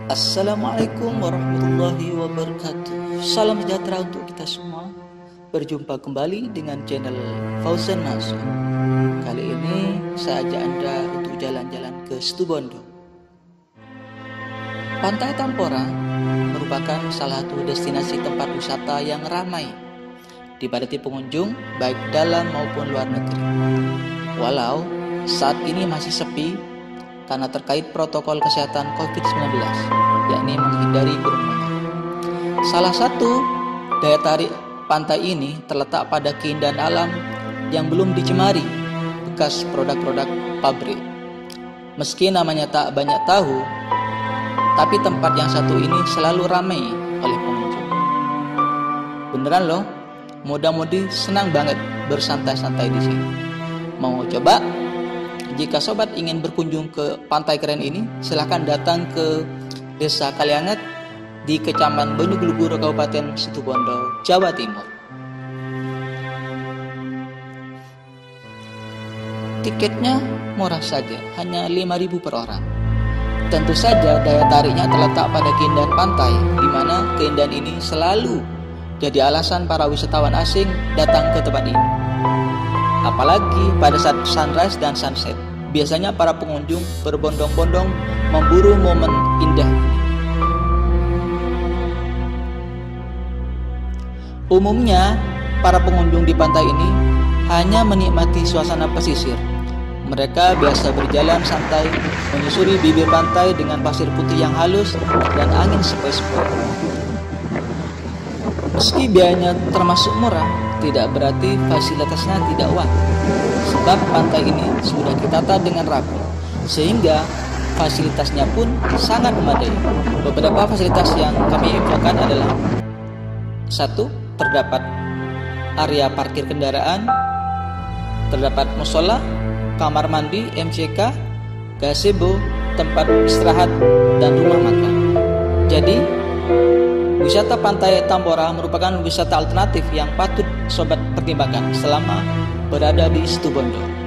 Assalamualaikum warahmatullahi wabarakatuh. Salam sejahtera untuk kita semua. Berjumpa kembali dengan channel Fauzan Masuk. Kali ini saya ajak Anda untuk jalan-jalan ke Situbondo. Pantai Tambora merupakan salah satu destinasi tempat wisata yang ramai dipadati pengunjung baik dalam maupun luar negeri. Walau saat ini masih sepi karena terkait protokol kesehatan COVID-19, yakni menghindari kerumunan. Salah satu daya tarik pantai ini terletak pada keindahan alam yang belum dicemari bekas produk-produk pabrik. Meski namanya tak banyak tahu, tapi tempat yang satu ini selalu ramai oleh pengunjung. Beneran loh, muda-mudi senang banget bersantai-santai di sini. Mau coba? Jika sobat ingin berkunjung ke pantai keren ini, silahkan datang ke Desa Kaliangat di Kecamatan Banyuglugur, Kabupaten Situbondo, Jawa Timur. Tiketnya murah saja, hanya 5.000 per orang. Tentu saja daya tariknya terletak pada keindahan pantai, di mana keindahan ini selalu jadi alasan para wisatawan asing datang ke tempat ini. Apalagi pada saat sunrise dan sunset, biasanya para pengunjung berbondong-bondong memburu momen indah. Umumnya, para pengunjung di pantai ini hanya menikmati suasana pesisir. Mereka biasa berjalan santai, menyusuri bibir pantai dengan pasir putih yang halus dan angin sepoi-sepoi. Meski biayanya termasuk murah, tidak berarti fasilitasnya tidak wah. Sebab pantai ini sudah ditata dengan rapi, sehingga fasilitasnya pun sangat memadai. Beberapa fasilitas yang kami infokan adalah: 1. Terdapat area parkir kendaraan, terdapat musola, kamar mandi, MCK, gazebo, tempat istirahat, dan rumah makan. Jadi, wisata Pantai Tambora merupakan wisata alternatif yang patut sobat pertimbangkan selama berada di Situbondo.